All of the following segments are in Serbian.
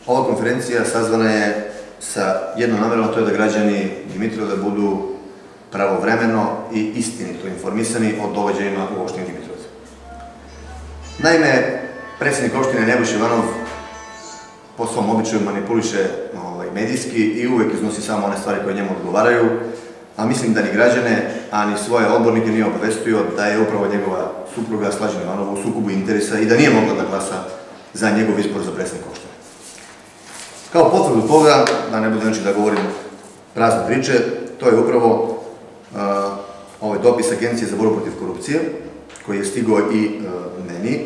Ova konferencija sazvana je sa jednom namerom, a to je da građani Dimitrovgrada budu pravovremeno i istinito informisani o događajima u opštini Dimitrovgrad. Naime, predsjednik opštine Nebojša Ivanov po svom običaju manipuliše medijski i uvek iznosi samo one stvari koje njemu odgovaraju, a mislim da ni građane, a ni svoje odbornike nije obavestio da je upravo njegova supruga Slađana Ivanova u sukobu interesa i da nije mogla da glasa za njegov izbor za predsjednika opštine. Kao potvrdu toga, da ne bude da govorim prazne priče, to je upravo ovaj dopis Agencije za borbu protiv korupcije, koji je stigao i meni,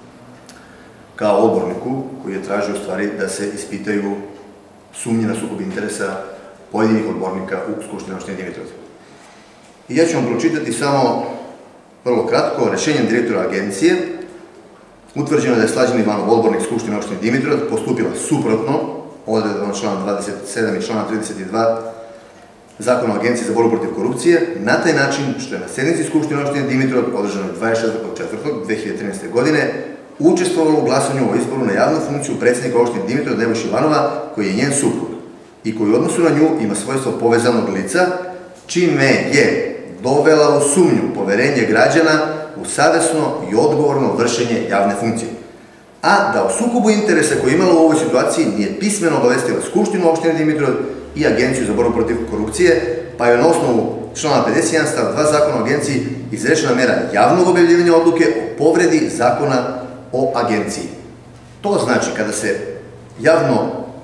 kao odborniku, koji je tražio u stvari da se ispitaju sumnje na sukob interesa pojedinih odbornika u Skupštini opštine Dimitrovgrad. I ja ću vam pročitati samo vrlo kratko. Rešenjem direktora agencije utvrđeno da je Slađan Ivanov, odbornik Skupštine opštine Dimitrovgrad, postupila suprotno odredbama člana 27 i člana 32 Zakona o Agenciji za borbu protiv korupcije, na taj način što je na sednici Skupštine opštine Dimitrovgrad, održanoj 24.4.2013. godine, učestvovalo u glasanju o izboru na javnu funkciju predsjednika opštine Dimitrovgrad Nebojše Ivanova, koji je njen suprug i koji u odnosu na nju ima svojstvo povezanog lica, čime je dovela u sumnju poverenje građana u savesno i odgovorno vršenje javne funkcije. A da o sukobu interesa koji je imala u ovoj situaciji nije pismeno obavestila Skupštinu opštine Dimitrovgrad i Agenciju za borbu protiv korupcije, pa je na osnovu člana 51 stav 2 Zakona o agenciji izrečena mera javnog objavljivanja odluke o povredi Zakona o agenciji. To znači kada se javno,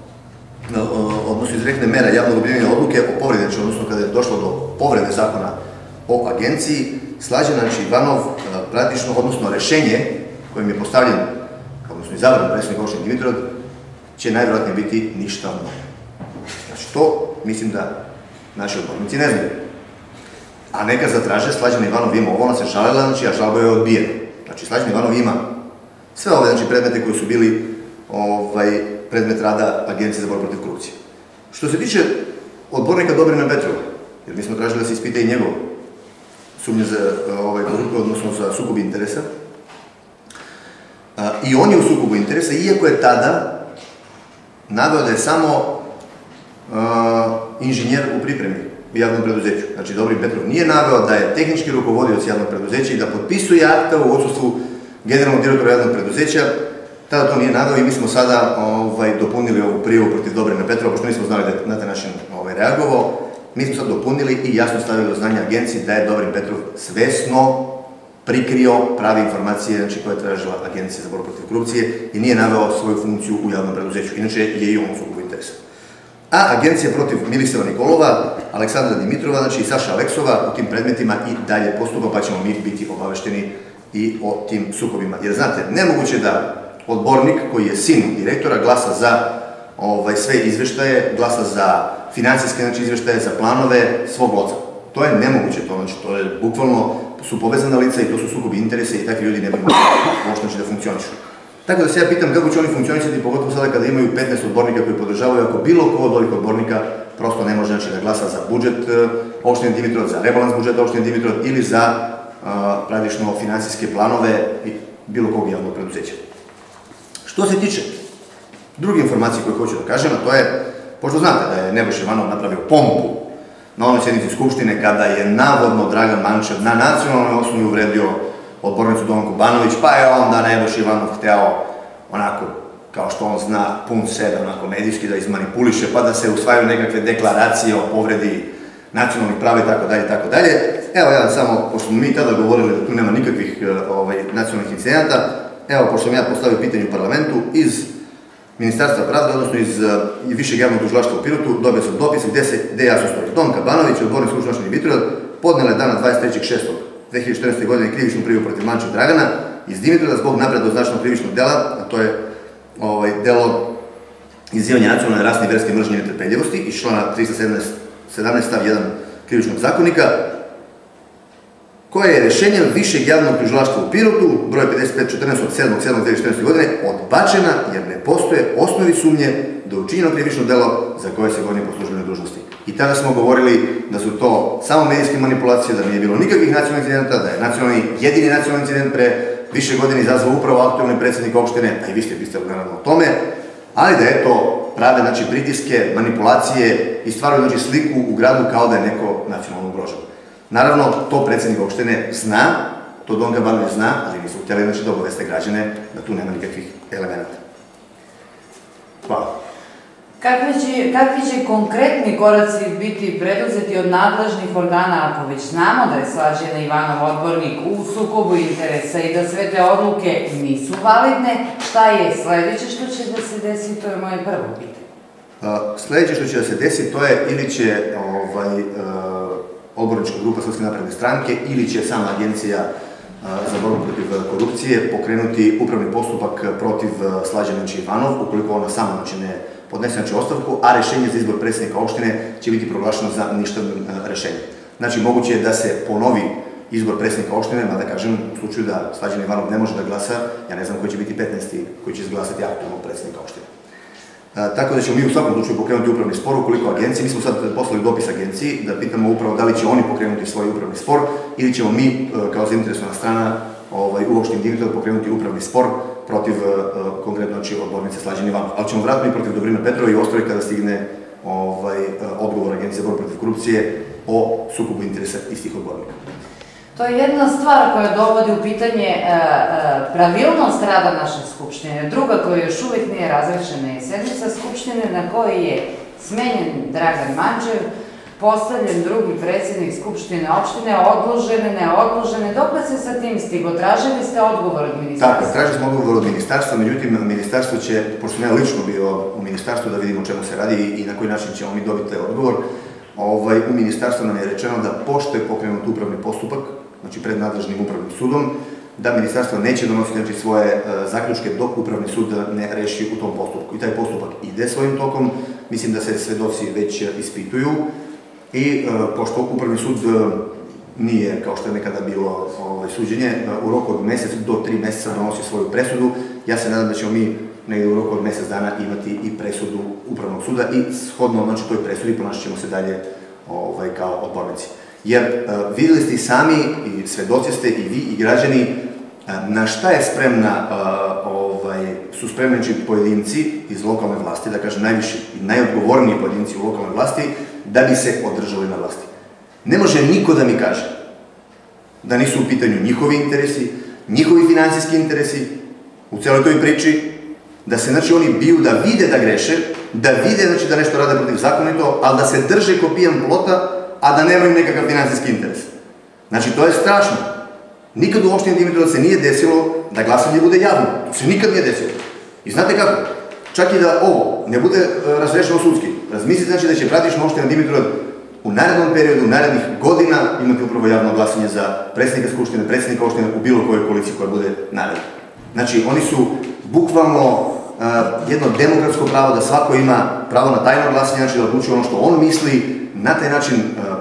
odnosno izrekne mera javnog objavljivanja odluke o povredi, odnosno kada je došlo do povrede Zakona o agenciji, Slađan Ivanov praktično, odnosno rešenje kojim je postavljen, odnosno izabran predsjednik opštine Dimitrovgrad, će najvjerojatnije biti ništavno. Znači, to mislim da naši odbornici ne znaju. A neka zatraže, Slađan Ivanov ima ovo, ona se žalila, znači, a žalba je odbijena. Znači, Slađan Ivanov ima sve ove predmete koji su bili predmet rada Agencije za borbu protiv korupcije. Što se tiče odbornika Dobrina Petrova, jer mi smo tražili da se ispita i njegov sumnje za korupciju, odnosno za sukob interesa, i on je u sukobu interesa, iako je tada naveo da je samo inženjer u pripremi u javnom preduzeću. Znači, Dobrin Petrov nije naveo da je tehnički rukovodioc javnog preduzeća i da potpisuje akta u odsustvu generalnog direktora javnog preduzeća. Tada to nije naveo i mi smo sada dopunili ovu prijavu protiv Dobrina Petrova, pošto nismo znali da je na taj način reagovao. Mi smo sad dopunili i jasno stavili do znanja agenciji da je Dobrin Petrov svesno prikrio prave informacije koje je tražila Agencija za borbu protiv korupcije i nije naveo svoju funkciju u javnom preduzeću. Inače je i on u sukobu interesa. A Agencija protiv Milisava Nikolova, Aleksandra Dimitrova i Saša Aleksova u tim predmetima i dalje postupa, pa ćemo mi biti obavešteni i o tim sukobima. Jer znate, nemoguće da odbornik koji je sin direktora glasa za sve izveštaje, glasa za finansijske izveštaje, za planove svog oca. To je nemoguće, to je bukvalno su povezana lica i to su sukobi interesa i takvi ljudi ne bi mogli uopšte da funkcionišu. Tako da se ja pitam kako će oni funkcionisati, pogotovo sada kada imaju 15 odbornika koji podržavaju, ako bilo ko od ovih odbornika prosto ne može da glasa za budžet opštine Dimitrovgrad, za rebalans budžeta opštine Dimitrovgrad ili za praktično finansijske planove i bilo kog javnog preduzeća. Što se tiče druge informacije koje hoću da kažem, a to je, pošto znate da je Nebojša Ivanov napravio pompu na onoj sednici Skupštine kada je navodno Dragan Mančev na nacionalnoj osnovi uvredio odbornicu Donku Banović, pa je onda Nebojša Ivanov hteo onako, kao što on zna, pun sebe, onako medijski da izmanipuliše, pa da se usvajaju nekakve deklaracije o povredi nacionalnih prava i tako dalje, i tako dalje. Evo ja samo, pošto smo mi tada govorili da tu nema nikakvih nacionalnih incidenata, evo, pošto sam ja postavio pitanje u parlamentu, iz Ministarstva pravde, odnosno iz Višeg javnog tužilaštva u Pirotu, dobio sam dopis gde jasno stoji. Donka Banović, odbornik Skupštine opštine Dimitrovgrad, podnela je dana 23.6.2014. godine krivičnu prijavu protiv Mančeva Dragana iz Dimitrovgrada zbog napredoznačnog krivičnog dela, a to je delo izazivanja nacionalne, rasne i verske mržnje i netrpeljivosti iz člana 317 stav 1 krivičnog zakonika, koja je rešenjem Višeg javnog tužilaštva u Pirotu, broj 5514 od 7.7.2014. godine, odbačena jer ne postoje osnovi sumnje da je učinjeno krivično delo za koje se goni po službenoj dužnosti. I tada smo govorili da su to samo medijske manipulacije, da nije bilo nikakvih nacionalnih incidenta, da je jedini nacionalni incident pre više godine izazvao upravo aktuelni predsjednik opštine, a i vi ste naravno o tome, ali da eto prave znači pritiske, manipulacije i stvaraju znači sliku u gradu kao da je neko nacionalno ugrožen. Naravno, to predsjednik opštine zna, to Donka Banović zna, ali nisu htjeli znači da obaveste građane da tu nema nikakvih elemenata. Hvala. Kakvi će konkretni koraci biti preduzeti od nadležnih organa, ako već znamo da je Slađana Ivanov odbornik u sukobu interesa i da sve te odluke nisu validne, šta je sledeće što će da se desi, to je moje prvo pitanje. Sledeće što će da se desi, to je ili će odbornička grupa Srpske napredne stranke ili će sama Agencija za borbu protiv korupcije pokrenuti upravni postupak protiv Slađane Ivanov, ukoliko ona sama ne podnese ostavku, a rešenje za izbor predsjednika opštine će biti proglašeno za ništavnim rešenjem. Znači, moguće je da se ponovi izbor predsjednika opštine, mada kažem, u slučaju da Slađana Ivanov ne može da glasa, ja ne znam koji će biti 15. koji će izglasati aktualnog predsjednika opštine. Tako da ćemo mi u svakom slučaju pokrenuti upravni spor ukoliko agencije, mi smo sad poslali dopis agenciji da pitamo upravo da li će oni pokrenuti svoj upravni spor ili ćemo mi kao zainteresovana strana u opštini Dimitrov pokrenuti upravni spor protiv konkretno odbornice Slađane Ivanov. Ali ćemo vratiti protiv Dobrina Petrova i ostali kada stigne odgovor Agencije za borbu protiv korupcije o sukobu interesa istih odbornika. To je jedna stvar koja dovodi u pitanje pravilnost rada naše Skupštine. Druga koja još uvijek nije razrešena je sednica Skupštine na kojoj je smenjen Dragan Manđev, postavljen drugi predsjednik Skupštine opštine, odložene, neodložene. Dok se sa tim stigo? Tražili ste odgovor od ministarstva? Tako, tražili smo odgovor od ministarstva, međutim, ministarstvo će, pošto sam ja lično bio u ministarstvu, da vidimo o čemu se radi i na koji način ćemo mi dobiti taj odgovor, u ministarstvu nam je rečeno da pošto je pokrenut upravni postupak, znači pred nadležnim upravnim sudom, da ministarstvo neće donositi svoje zaključke dok upravni sud ne reši u tom postupku. I taj postupak ide svojim tokom, mislim da se svedoci već ispituju i pošto upravni sud nije, kao što je nekada bilo suđenje, u roku od mesec do 3 meseca donosi svoju presudu, ja se nadam da ćemo mi negdje u roku od mesec dana imati i presudu upravnog suda i shodno znači toj presudi ponašat ćemo se dalje kao odbornici. Jer vidjeli ste i sami, i svedoci ste i vi i građani, na šta je su spremni pojedinci iz lokalne vlasti, da kažem najviši i najodgovorniji pojedinci u lokalnoj vlasti, da bi se održali na vlasti. Ne može niko da mi kaže da nisu u pitanju njihovi interesi, njihovi finansijski interesi u celoj toj priči, da se znači oni biju da vide da greše, da vide znači da nešto rade protiv zakonito, ali da se drže ko pijan plota, a da nemaju nekakav finansijski interes. Znači, to je strašno. Nikad u opštini Dimitrov se nije desilo da glasanje bude javno. To se nikad nije desilo. I znate kako? Čak i da ovo ne bude razrešeno sudski, razmislite znači da će praktično opština Dimitrov u narednom periodu, u narednih godina imati upravo javno glasanje za predsjednika Skupštine, predsjednika opštine u bilo kojoj koaliciji koja bude naredna. Znači, oni su bukvalno jedno demokratsko pravo da svako ima pravo na tajno glasanje, znači da odlučuje ono što on misli, na taj način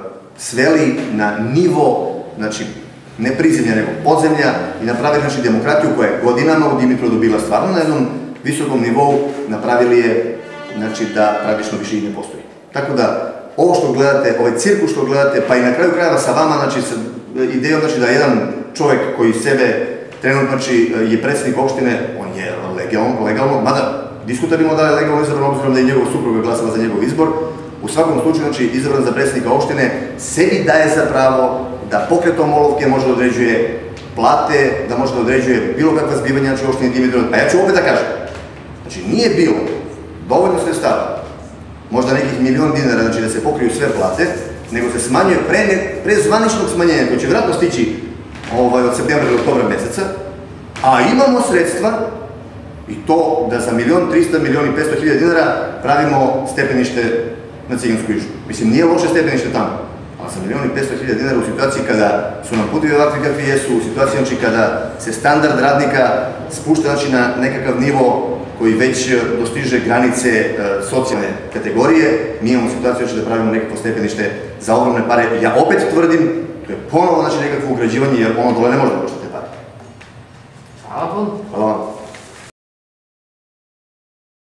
sveli na nivo, znači, ne prizemlja, nego podzemlja i napravili znači demokratiju koja je godinama u Dimitrovu bila stvarno na jednom visokom nivou, napravili je, znači, da praktično više i ne postoji. Tako da, ovo što gledate, ovaj cirkus što gledate, pa i na kraju krajeva sa vama, znači, sa idejom, znači, da jedan čovjek koji sebe trenutno, znači, je predsjednik opštine, on je legalno, mada diskutabilno da je legalno izabran, obzirom da je njegov supruga glasala za njegov izbor, u svakom slučaju, znači, izabran za predsjednika opštine, sebi daje za pravo da pokretom olovke može da određuje plate, da može da određuje bilo kakva zbivanja, znači, u opštini Dimitrov. A ja ću opet da kažem, znači, nije bilo dovoljno sredstava, možda nekih $1.000.000, znači, da se pokriju sve plate, nego se smanjuje pre zvaničnog smanjenja, koje će vjerojatno stići od septembra do oktobra meseca, a imamo sredstva i to da za $1.300.000, $1.500.000 pravimo stepenište na Cigansku Ižu. Mislim, nije loše stepenište tamo, ali za $1.500.000 u situaciji kada su nam putevi ovakvi kakvi jesu, u situaciji znači kada se standard radnika spušta znači na nekakav nivo koji već dostiže granice socijalne kategorije, mi imamo situaciju znači da pravimo nekako stepenište za ogromne pare. Ja opet tvrdim, to je ponovo znači nekakvo ugrađivanje jer ono dole ne može da košta.